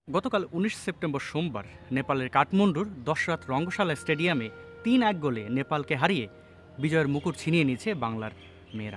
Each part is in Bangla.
গতকাল ১৯ সেপ্টেম্বর সোমবার নেপালের কাঠমান্ডুর দশরাত রঙ্গশালা স্টেডিয়ামে ৩-১ গোলে নেপালকে হারিয়ে বিজয়ের মুকুট ছিনিয়ে নিয়েছে বাংলার মেয়েরা।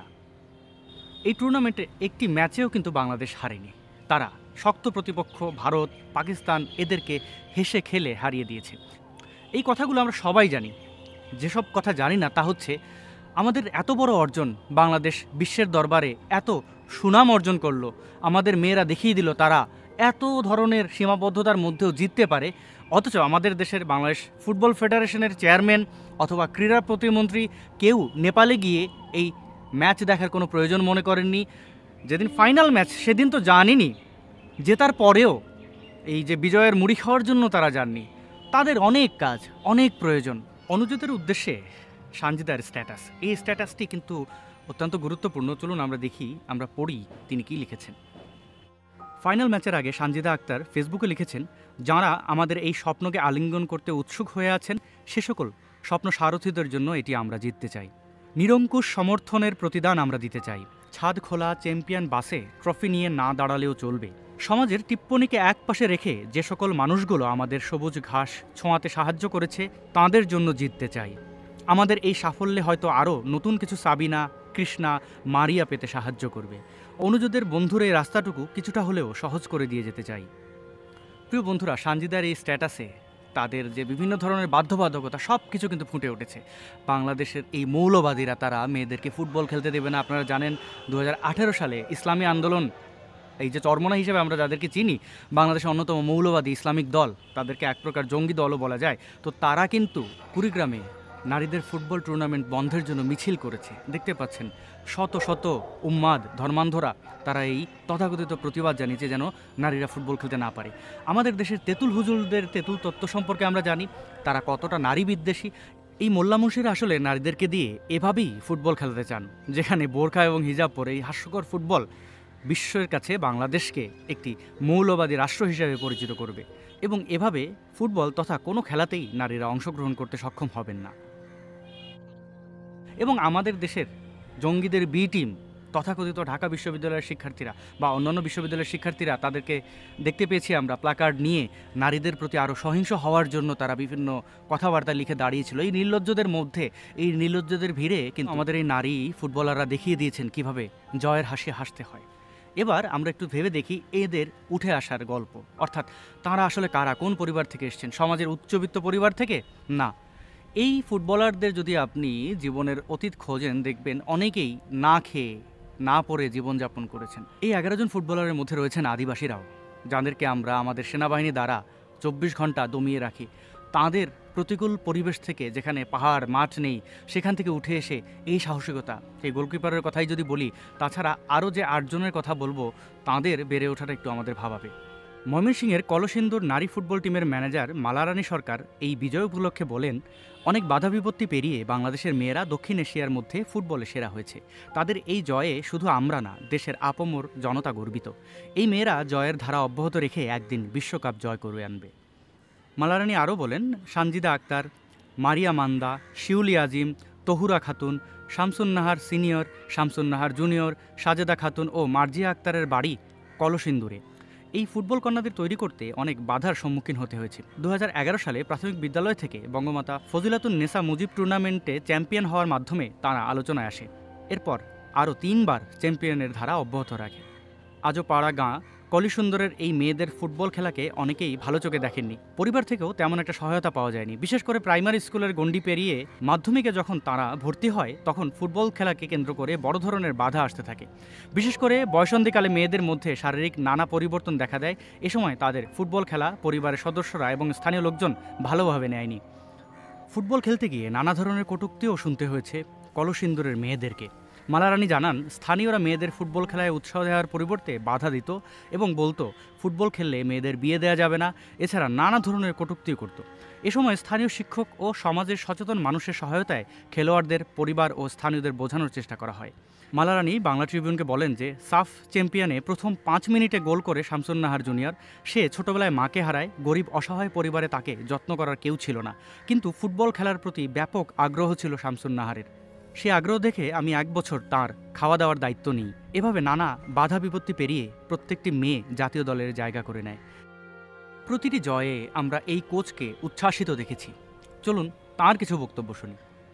এই টুর্নামেন্টে একটি ম্যাচেও কিন্তু বাংলাদেশ হারেনি। তারা শক্ত প্রতিপক্ষ ভারত, পাকিস্তান এদেরকে হেসে খেলে হারিয়ে দিয়েছে। এই কথাগুলো আমরা সবাই জানি। যেসব কথা জানি না তা হচ্ছে আমাদের এত বড় অর্জন, বাংলাদেশ বিশ্বের দরবারে এত সুনাম অর্জন করলো, আমাদের মেয়েরা দেখিয়ে দিল তারা এত ধরনের সীমাবদ্ধতার মধ্যেও জিততে পারে, অথচ আমাদের দেশের বাংলাদেশ ফুটবল ফেডারেশনের চেয়ারম্যান অথবা ক্রীড়া প্রতিমন্ত্রী কেউ নেপালে গিয়ে এই ম্যাচ দেখার কোনো প্রয়োজন মনে করেননি। যেদিন ফাইনাল ম্যাচ সেদিন তো জানিনি, জেতার পরেও এই যে বিজয়ের মুড়ি খাওয়ার জন্য তারা যাননি। তাদের অনেক কাজ, অনেক প্রয়োজন। অনুজদের উদ্দেশ্যে সানজিদার স্ট্যাটাস, এই স্ট্যাটাসটি কিন্তু অত্যন্ত গুরুত্বপূর্ণ। চলুন আমরা দেখি, আমরা পড়ি তিনি কি লিখেছেন। ফাইনাল ম্যাচের আগে সানজিদা আক্তার ফেসবুকে লিখেছেন, যাঁরা আমাদের এই স্বপ্নকে আলিঙ্গন করতে উৎসুক হয়ে আছেন সে সকল স্বপ্ন সারথীদের জন্য এটি আমরা জিততে চাই। নিরঙ্কুশ সমর্থনের প্রতিদান আমরা দিতে চাই। ছাদ খোলা চ্যাম্পিয়ন বাসে ট্রফি নিয়ে না দাঁড়ালেও চলবে। সমাজের টিপ্পনিকে একপাশে রেখে যে সকল মানুষগুলো আমাদের সবুজ ঘাস ছোঁয়াতে সাহায্য করেছে তাদের জন্য জিততে চাই। আমাদের এই সাফল্যে হয়তো আরও নতুন কিছু সাবিনা, কৃষ্ণা, মারিয়া পেতে সাহায্য করবে। অনুজদের বন্ধুর এই রাস্তাটুকু কিছুটা হলেও সহজ করে দিয়ে যেতে চাই। প্রিয় বন্ধুরা, সানজিদার এই স্ট্যাটাসে তাদের যে বিভিন্ন ধরনের বাধ্যবাধকতা সব কিছু কিন্তু ফুটে উঠেছে। বাংলাদেশের এই মৌলবাদীরা তারা মেয়েদেরকে ফুটবল খেলতে দেবে না। আপনারা জানেন ২০১৮ সালে ইসলামী আন্দোলন, এই যে চরমনা হিসেবে আমরা যাদেরকে চিনি, বাংলাদেশের অন্যতম মৌলবাদী ইসলামিক দল, তাদেরকে এক প্রকার জঙ্গি দলও বলা যায়, তো তারা কিন্তু কুড়িগ্রামে নারীদের ফুটবল টুর্নামেন্ট বন্ধের জন্য মিছিল করেছে। দেখতে পাচ্ছেন শত শত উম্মাদ ধর্মান্ধরা তারা এই তথাকথিত প্রতিবাদ জানিয়েছে যেন নারীরা ফুটবল খেলতে না পারে। আমাদের দেশের তেঁতুল হুজুরদের তেঁতুল তত্ত্ব সম্পর্কে আমরা জানি, তারা কতটা নারী বিদ্বেষী। এই মোল্লা মুন্সিরা আসলে নারীদেরকে দিয়ে এভাবেই ফুটবল খেলাতে চান, যেখানে বোরখা এবং হিজাব পরে এই হাস্যকর ফুটবল বিশ্বের কাছে বাংলাদেশকে একটি মৌলবাদী রাষ্ট্র হিসেবে পরিচিত করবে, এবং এভাবে ফুটবল তথা কোনো খেলাতেই নারীরা অংশগ্রহণ করতে সক্ষম হবেন না। এবং আমাদের দেশের জঙ্গিদের বি টিম তথাকথিত ঢাকা বিশ্ববিদ্যালয়ের শিক্ষার্থীরা বা অন্যান্য বিশ্ববিদ্যালয়ের শিক্ষার্থীরা, তাদেরকে দেখতে পেয়েছি আমরা প্ল্যাকার্ড নিয়ে নারীদের প্রতি আরও সহিংস হওয়ার জন্য তারা বিভিন্ন কথাবার্তা লিখে দাঁড়িয়েছিল। এই নির্লজ্জদের মধ্যে, এই নির্লজ্জদের ভিড়ে কিন্তু আমাদের এই নারী ফুটবলাররা দেখিয়ে দিয়েছেন কিভাবে জয়ের হাসি হাসতে হয়। এবার আমরা একটু ভেবে দেখি এদের উঠে আসার গল্প, অর্থাৎ তারা আসলে কারা, কোন পরিবার থেকে এসেছেন। সমাজের উচ্চবিত্ত পরিবার থেকে না। এই ফুটবলারদের যদি আপনি জীবনের অতীত খোঁজেন, দেখবেন অনেকেই না খেয়ে না পড়ে জীবনযাপন করেছেন। এই ১১ জন ফুটবলারের মধ্যে রয়েছেন আদিবাসীরাও, যাদেরকে আমরা আমাদের সেনাবাহিনী দ্বারা ২৪ ঘন্টা দমিয়ে রাখি। তাদের প্রতিকূল পরিবেশ থেকে, যেখানে পাহাড় মাঠ নেই, সেখান থেকে উঠে এসে এই সাহসিকতা, এই গোলকিপারের কথাই যদি বলি, তাছাড়া আরও যে ৮ জনের কথা বলবো, তাদের বেড়ে ওঠাটা একটু আমাদের ভাবাবে। ময়মনসিংহের কলসিন্দুর নারী ফুটবল টিমের ম্যানেজার মালারানী সরকার এই বিজয় উপলক্ষে বলেন, অনেক বাধা বিপত্তি পেরিয়ে বাংলাদেশের মেয়েরা দক্ষিণ এশিয়ার মধ্যে ফুটবলে সেরা হয়েছে। তাদের এই জয়ে শুধু আমরা না, দেশের আপামর জনতা গর্বিত। এই মেয়েরা জয়ের ধারা অব্যাহত রেখে একদিন বিশ্বকাপ জয় করে আনবে। মালারানী আরও বলেন, সানজিদা আক্তার, মারিয়া মান্দা, শিউলি আজিম, তহুরা খাতুন, শামসুন্নাহার সিনিয়র, শামসুন্নাহার জুনিয়র, সাজেদা খাতুন ও মার্জিয়া আক্তারের বাড়ি কলসিন্দুরে। এই ফুটবল কন্যাদের তৈরি করতে অনেক বাধার সম্মুখীন হতে হয়েছে। ২০১১ সালে প্রাথমিক বিদ্যালয় থেকে বঙ্গমাতা ফজিলাতুন নেসা মুজিব টুর্নামেন্টে চ্যাম্পিয়ন হওয়ার মাধ্যমে তারা আলোচনায় আসে। এরপর আরও ৩ বার চ্যাম্পিয়নের ধারা অব্যাহত রাখে। আজও পাড়া গাঁ কলিসুন্দরের এই মেয়েদের ফুটবল খেলাকে অনেকেই ভালো চোখে দেখেননি। পরিবার থেকেও তেমন একটা সহায়তা পাওয়া যায়নি। বিশেষ করে প্রাইমারি স্কুলের গণ্ডি পেরিয়ে মাধ্যমিকে যখন তারা ভর্তি হয়, তখন ফুটবল খেলাকে কেন্দ্র করে বড় ধরনের বাধা আসতে থাকে। বিশেষ করে বয়সন্ধিকালে মেয়েদের মধ্যে শারীরিক নানা পরিবর্তন দেখা দেয়। এ সময় তাদের ফুটবল খেলা পরিবারের সদস্যরা এবং স্থানীয় লোকজন ভালোভাবে নেয়নি। ফুটবল খেলতে গিয়ে নানা ধরনের কটূক্তিও শুনতে হয়েছে কলসিন্দুরের মেয়েদেরকে। মালারানী জানান, স্থানীয়রা মেয়েদের ফুটবল খেলায় উৎসাহ দেওয়ার পরিবর্তে বাধা দিত এবং বলতো ফুটবল খেললে মেয়েদের বিয়ে দেওয়া যাবে না, এছাড়া নানা ধরনের কটূক্তিও করত। এ সময় স্থানীয় শিক্ষক ও সমাজের সচেতন মানুষের সহায়তায় খেলোয়াড়দের পরিবার ও স্থানীয়দের বোঝানোর চেষ্টা করা হয়। মালারানী বাংলা ট্রিবিউনকে বলেন যে সাফ চ্যাম্পিয়নে প্রথম ৫ মিনিটে গোল করে শামসুন্নাহার জুনিয়র। সে ছোটবেলায় মাকে হারায়, গরিব অসহায় পরিবারে তাকে যত্ন করার কেউ ছিল না, কিন্তু ফুটবল খেলার প্রতি ব্যাপক আগ্রহ ছিল শামসুন্নাহারের। সে আগ্রহ দেখে আমি ১ বছর তার খাওয়া দাওয়ার দায়িত্ব নিই। এভাবে নানা বাধা বিপত্তি পেরিয়ে প্রত্যেকটি মেয়ে জাতীয় দলের জায়গা করে নেয়। প্রতিটি জয়ে আমরা এই কোচকে উচ্ছ্বাসিত দেখেছি। চলুন তার কিছু বক্তব্য শুনি।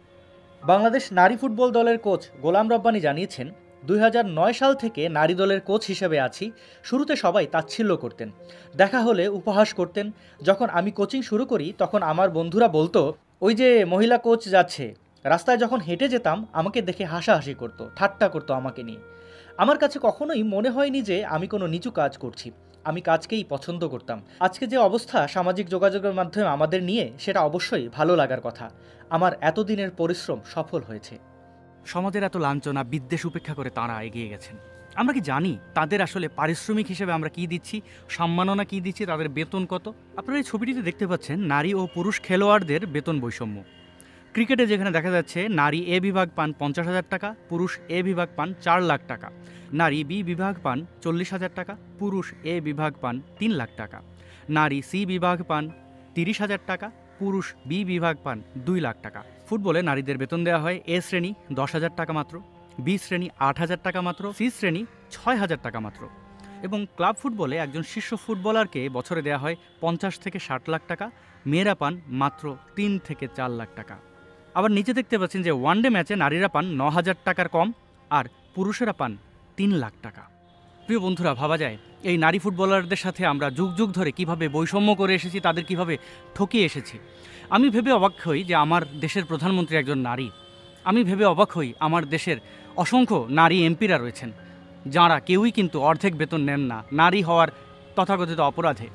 বাংলাদেশ নারী ফুটবল দলের কোচ গোলাম রব্বানী জানিয়েছেন, 2009 সাল থেকে নারী দলের কোচ হিসেবে আছি। শুরুতে সবাই তাচ্ছিল্য করতেন, দেখা হলে উপহাস করতেন। যখন আমি কোচিং শুরু করি তখন আমার বন্ধুরা বলতো, ওই যে মহিলা কোচ যাচ্ছে। রাস্তায় যখন হেঁটে যেতাম আমাকে দেখে হাসাহাসি করতো, ঠাট্টা করতো আমাকে নিয়ে। আমার কাছে কখনোই মনে হয়নি যে আমি কোনো নিচু কাজ করছি। আমি কাজকেই পছন্দ করতাম। আজকে যে অবস্থা সামাজিক যোগাযোগের মাধ্যমে আমাদের নিয়ে, সেটা অবশ্যই ভালো লাগার কথা। আমার এতদিনের পরিশ্রম সফল হয়েছে। সমাজের এত লাঞ্ছনা বিদ্বেষ উপেক্ষা করে তাঁরা এগিয়ে গেছেন। আমরা কি জানি তাদের আসলে পারিশ্রমিক হিসেবে আমরা কি দিচ্ছি, সম্মাননা কি দিচ্ছি, তাদের বেতন কত? আপনারা এই ছবিটিতে দেখতে পাচ্ছেন নারী ও পুরুষ খেলোয়াড়দের বেতন বৈষম্য। ক্রিকেটে যেখানে দেখা যাচ্ছে নারী এ বিভাগ পান 50,000 টাকা, পুরুষ এ বিভাগ পান 4 লাখ টাকা, নারী বি বিভাগ পান 40,000 টাকা, পুরুষ এ বিভাগ পান 3 লাখ টাকা, নারী সি বিভাগ পান 30,000 টাকা, পুরুষ বি বিভাগ পান 2 লাখ টাকা। ফুটবলে নারীদের বেতন দেওয়া হয় এ শ্রেণী 10,000 টাকা মাত্র, বি শ্রেণী 8,000 টাকা মাত্র, সি শ্রেণী 6,000 টাকা মাত্র। এবং ক্লাব ফুটবলে একজন শীর্ষ ফুটবলারকে বছরে দেওয়া হয় 50 থেকে 60 লাখ টাকা, মেয়েরা পান মাত্র 3 থেকে 4 লাখ টাকা। আবার নিচে দেখতে পাচ্ছেন যে ওয়ানডে ম্যাচে নারীরা পান 9,000 টাকার কম আর পুরুষেরা পান 3 লাখ টাকা। প্রিয় বন্ধুরা, ভাবা যায় এই নারী ফুটবলারদের সাথে আমরা যুগ যুগ ধরে কিভাবে বৈষম্য করে এসেছি, তাদের কিভাবে ঠকিয়ে এসেছি। আমি ভেবে অবাক হই যে আমার দেশের প্রধানমন্ত্রী একজন নারী। আমি ভেবে অবাক হই আমার দেশের অসংখ্য নারী এমপিরা রয়েছেন, যাঁরা কেউই কিন্তু অর্ধেক বেতন নেন না নারী হওয়ার তথাকথিত অপরাধে।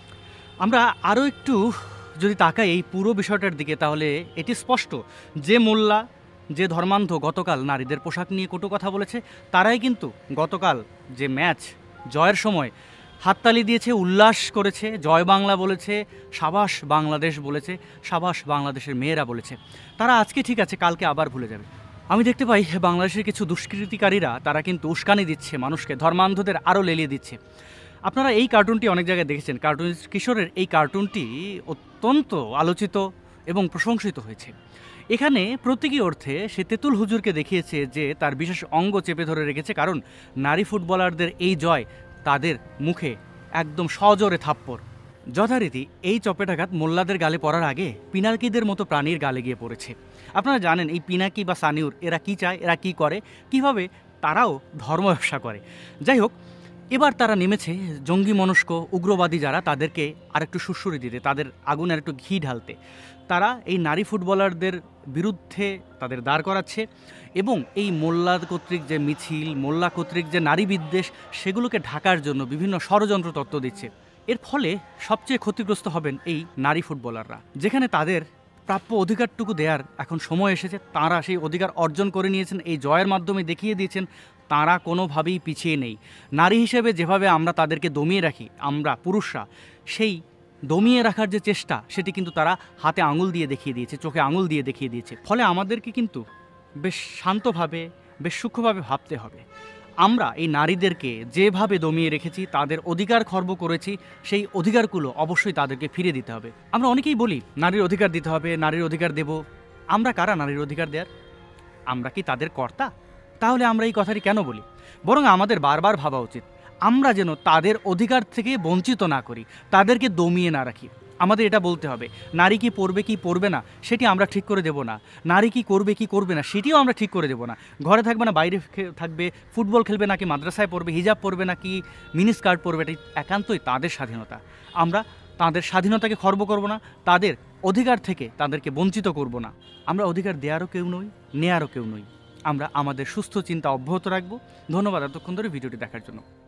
আমরা আরও একটু যদি তাকাই এই পুরো বিষয়টার দিকে, তাহলে এটি স্পষ্ট যে মোল্লা, যে ধর্মান্ধ গতকাল নারীদের পোশাক নিয়ে কটু কথা বলেছে, তারাই কিন্তু গতকাল যে ম্যাচ জয়ের সময় হাততালি দিয়েছে, উল্লাস করেছে, জয় বাংলা বলেছে, সাবাস বাংলাদেশ বলেছে, সাবাস বাংলাদেশের মেয়েরা বলেছে। তারা আজকে ঠিক আছে, কালকে আবার ভুলে যাবে। আমি দেখতে পাই বাংলাদেশের কিছু দুষ্কৃতিকারীরা তারা কিন্তু উস্কানি দিচ্ছে মানুষকে, ধর্মান্ধদের আরও লেলিয়ে দিচ্ছে। আপনারা এই কার্টুনটি অনেক জায়গায় দেখেছেন। কার্টুনিস্ট কিশোরের এই কার্টুনটি অত্যন্ত আলোচিত এবং প্রশংসিত হয়েছে। এখানে প্রতীকী অর্থে সে তেঁতুল হুজুরকে দেখিয়েছে যে তার বিশেষ অঙ্গ চেপে ধরে রেখেছে, কারণ নারী ফুটবলারদের এই জয় তাদের মুখে একদম সজোরে থাপ্পড়। যথারীতি এই চপেটাঘাত মোল্লাদের গালে পড়ার আগে পিনাকিদের মতো প্রাণীর গালে গিয়ে পড়েছে। আপনারা জানেন এই পিনাকি বা সানিউর এরা কি চায়, এরা কি করে, কিভাবে তারাও ধর্ম ব্যবসা করে। যাই হোক, এবার তারা নেমেছে জঙ্গি মনস্ক উগ্রবাদী যারা, তাদেরকে আরেকটু সুরসুরি দিতে, তাদের আগুনে আরেকটু ঘি ঢালতে। তারা এই নারী ফুটবলারদের বিরুদ্ধে তাদের দাঁড় করাচ্ছে এবং এই মোল্লা কর্তৃক যে মিছিল, মোল্লা কর্তৃক যে নারী বিদ্বেষ, সেগুলোকে ঢাকার জন্য বিভিন্ন ষড়যন্ত্র তত্ত্ব দিচ্ছে। এর ফলে সবচেয়ে ক্ষতিগ্রস্ত হবেন এই নারী ফুটবলাররা, যেখানে তাদের প্রাপ্য অধিকারটুকু দেওয়ার এখন সময় এসেছে। তারা সেই অধিকার অর্জন করে নিয়েছেন, এই জয়ের মাধ্যমে দেখিয়ে দিয়েছেন তারা কোনোভাবেই পিছিয়ে নেই। নারী হিসেবে যেভাবে আমরা তাদেরকে দমিয়ে রাখি, আমরা পুরুষরা সেই দমিয়ে রাখার যে চেষ্টা, সেটি কিন্তু তারা হাতে আঙুল দিয়ে দেখিয়ে দিয়েছে, চোখে আঙুল দিয়ে দেখিয়ে দিয়েছে। ফলে আমাদেরকে কিন্তু বেশ শান্তভাবে, বেশ সূক্ষ্মভাবে ভাবতে হবে। আমরা এই নারীদেরকে যেভাবে দমিয়ে রেখেছি, তাদের অধিকার খর্ব করেছি, সেই অধিকারগুলো অবশ্যই তাদেরকে ফিরে দিতে হবে। আমরা অনেকেই বলি নারীর অধিকার দিতে হবে, নারীর অধিকার দেব। আমরা কারা নারীর অধিকার দেওয়ার? আমরা কি তাদের কর্তা? তাহলে আমরা এই কথাটি কেন বলি? বরং আমাদের বারবার ভাবা উচিত আমরা যেন তাদের অধিকার থেকে বঞ্চিত না করি, তাদেরকে দমিয়ে না রাখি। আমাদের এটা বলতে হবে, নারী কি পড়বে কি পড়বে না সেটি আমরা ঠিক করে দেব না, নারী কি করবে কি করবে না সেটিও আমরা ঠিক করে দেব না। ঘরে থাকবে না বাইরে থাকবে, ফুটবল খেলবে নাকি মাদ্রাসায় পড়বে, হিজাব পড়বে নাকি মিনি স্কার্ট পরবে, এটি একান্তই তাদের স্বাধীনতা। আমরা তাদের স্বাধীনতাকে খর্ব করব না, তাদের অধিকার থেকে তাদেরকে বঞ্চিত করব না। আমরা অধিকার দেওয়ারও কেউ নই, নেয়ারও কেউ নই। আমরা আমাদের সুস্থ চিন্তা অব্যাহত রাখবো। ধন্যবাদ এতক্ষণ ধরে ভিডিওটি দেখার জন্য।